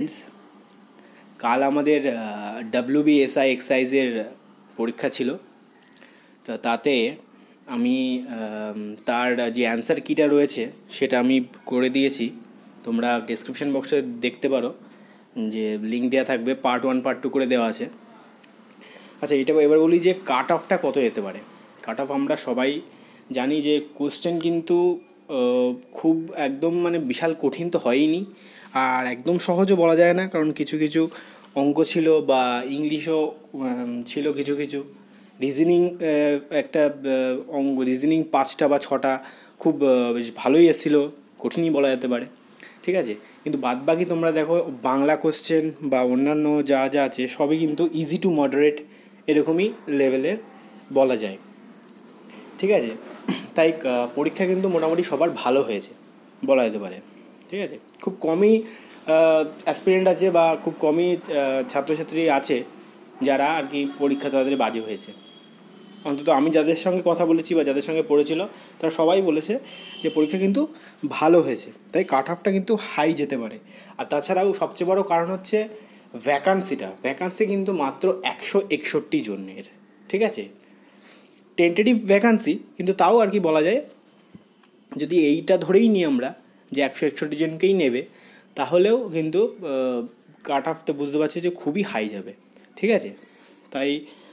কাল আমাদের WBSI এক্সাইজের পরীক্ষা ছিল। তো তাতে আমি তার যে অ্যান্সার কিটা রয়েছে সেটা আমি করে দিয়েছি। তোমরা ডেসক্রিপশন বক্সে দেখতে পারো, যে লিঙ্ক দেওয়া থাকবে, পার্ট 1 পার্ট 2 করে দেওয়া আছে। আচ্ছা, এটা এবার বলি যে কাট অফটা কত যেতে পারে। কাট অফ আমরা সবাই জানি যে কোশ্চেন কিন্তু খুব একদম মানে বিশাল কঠিন তো হয়নি, আর একদম সহজও বলা যায় না, কারণ কিছু কিছু অঙ্ক ছিল বা ইংলিশও ছিল, কিছু কিছু রিজনিং একটা রিজনিং 5টা বা 6টা খুব বেশ ভালোই এসেছিলো, কঠিনই বলা যেতে পারে। ঠিক আছে, কিন্তু বাদবাকি তোমরা দেখো বাংলা কোশ্চেন বা অন্যান্য যা যা আছে সবই কিন্তু ইজি টু মডারেট এরকমই লেভেলের বলা যায়। ঠিক আছে, তাই পরীক্ষা কিন্তু মোটামুটি সবার ভালো হয়েছে বলা যেতে পারে। ঠিক আছে, খুব কমই অ্যাসপিরেন্ট আছে বা খুব কমই ছাত্রছাত্রী আছে যারা আর কি পরীক্ষা তাদের বাজে হয়েছে। অন্তত আমি যাদের সঙ্গে কথা বলেছি বা যাদের সঙ্গে পড়েছিল তারা সবাই বলেছে যে পরীক্ষা কিন্তু ভালো হয়েছে, তাই কাট অফটা কিন্তু হাই যেতে পারে। আর তাছাড়াও সবচেয়ে বড় কারণ হচ্ছে ভ্যাকান্সি কিন্তু মাত্র 161 জনের। ঠিক আছে, টেন্টেটিভ ভ্যাকান্সি, কিন্তু তাও আর কি বলা যায় যদি এইটা ধরেই নিই আমরা যে 161 জনকেই নেবে, তাহলেও কিন্তু কাট অফ তো বুঝতে পারছি যে খুবই হাই যাবে। ঠিক আছে, তাই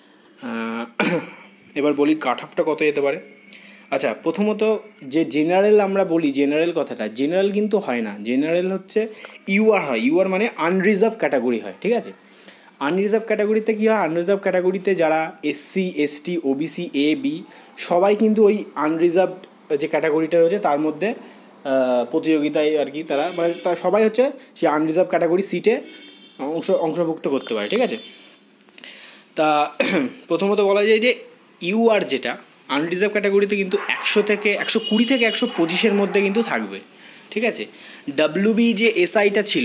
এবার বলি কাট অফটা কত যেতে পারে। আচ্ছা, প্রথমত যে জেনারেল আমরা বলি, জেনারেল কথাটা জেনারেল কিন্তু হয় না। জেনারেল হচ্ছে ইউআর হয়, ইউআর মানে আনরিজার্ভ ক্যাটাগরি হয়। ঠিক আছে, আনরিজার্ভ ক্যাটাগরিতে কী হয়, আনরিজার্ভ ক্যাটাগরিতে যারা SC ST OBC AB সবাই কিন্তু ওই আনরিজার্ভ যে ক্যাটাগরিটা রয়েছে তার মধ্যে প্রতিযোগিতায় আর কি তারা মানে সবাই হচ্ছে সেই আনরিজার্ভ ক্যাটাগরি সিটে অংশভুক্ত করতে পারে। ঠিক আছে, তা প্রথমত বলা যায় যে ইউআর যেটা আনরিজার্ভ ক্যাটাগরিতে কিন্তু 100 থেকে 120 থেকে 125-এর মধ্যে কিন্তু থাকবে। ঠিক আছে, WB যে SIটা ছিল,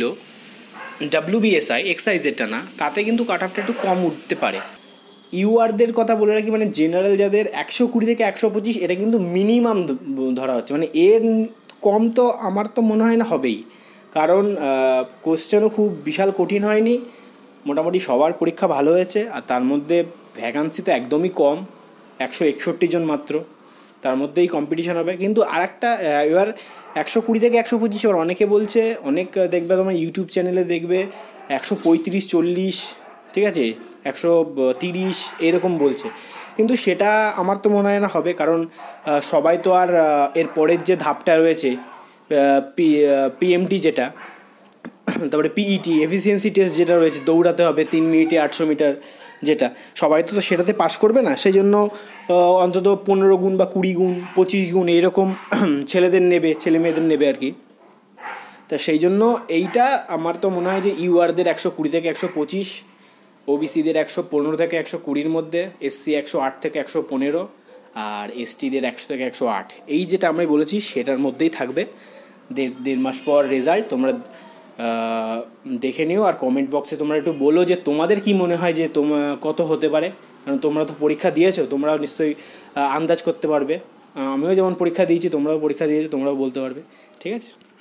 WBSI এক্সাইজেরটা না, তাতে কিন্তু কাট অফটা একটু কম উঠতে পারে। ইউআরদের কথা বলে রাখি, মানে জেনারেল যাদের 120 থেকে 125, এটা কিন্তু মিনিমাম ধরা হচ্ছে, মানে এর কম তো আমার তো মনে হয় না হবেই, কারণ কোশ্চেনও খুব বিশাল কঠিন হয়নি, মোটামুটি সবার পরীক্ষা ভালো হয়েছে। আর তার মধ্যে ভ্যাকান্সি তো একদমই কম, 161 জন মাত্র, তার মধ্যেই কম্পিটিশান হবে। কিন্তু আর একটা এবার 120 থেকে 125, এবার অনেকে বলছে, অনেক দেখবে তোমার ইউটিউব চ্যানেলে দেখবে 135 40, ঠিক আছে, 130 এরকম বলছে, কিন্তু সেটা আমার তো মনে হয় না হবে, কারণ সবাই তো আর এর পরের যে ধাপটা রয়েছে PMT যেটা, তারপরে PET এফিসিয়েন্সি টেস্ট যেটা রয়েছে, দৌড়াতে হবে 3 মিনিটে 800 মিটার, যেটা সবাই তো সেটাতে পাশ করবে না, সেই জন্য অন্তত 15 গুণ বা 20 গুণ 25 গুণ এইরকম ছেলে মেয়েদের নেবে আর কি। তা সেই জন্য এইটা আমার তো মনে হয় যে ইউআরদের 120 থেকে 125, OBCদের 115 থেকে 120-র মধ্যে, SC 108 থেকে 115, আর STদের 100 থেকে 108, এই যেটা আমি বলেছি সেটার মধ্যেই থাকবে। দেড় মাস পর রেজাল্ট তোমরা দেখে নিও, আর কমেন্ট বক্সে তোমরা একটু বলো যে তোমাদের কি মনে হয় যে কত হতে পারে, কারণ তোমরা তো পরীক্ষা দিয়েছো, তোমরাও নিশ্চয়ই আন্দাজ করতে পারবে। আমিও যেমন পরীক্ষা দিয়েছি, তোমরাও পরীক্ষা দিয়েছো, তোমরাও বলতে পারবে। ঠিক আছে।